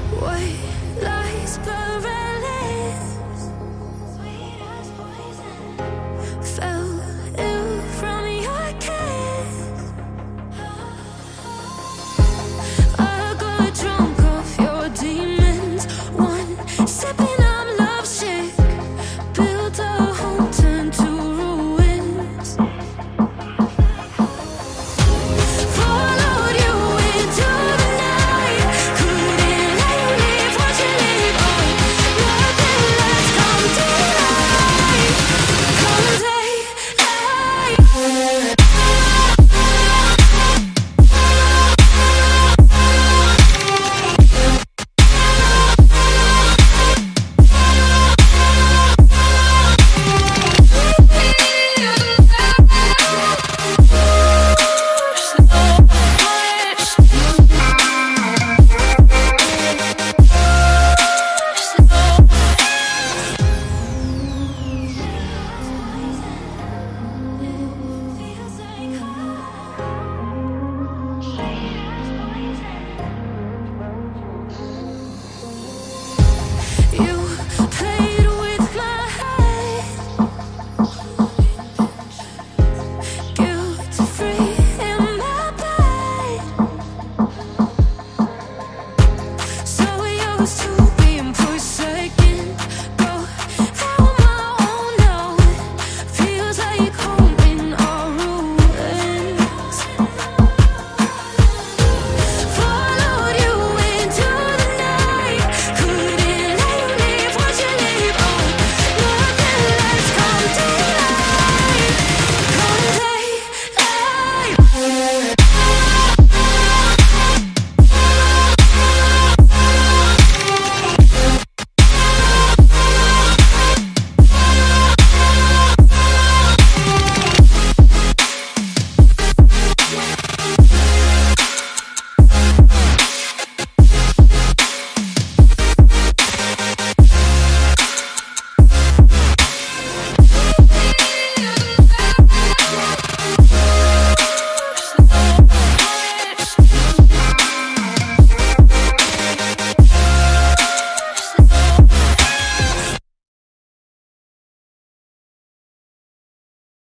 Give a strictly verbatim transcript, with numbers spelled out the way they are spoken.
White lies perilous, sweet as poison. Fell ill from your kiss. I got drunk off your demons. One sipping, I'm lovesick. Built a home, turned to ruins. Followed you into the night. Couldn't let you leave, watch you leave. Oh, nothing less come to life. Come take life. You played with my head, guilt-free in my bed. So we used to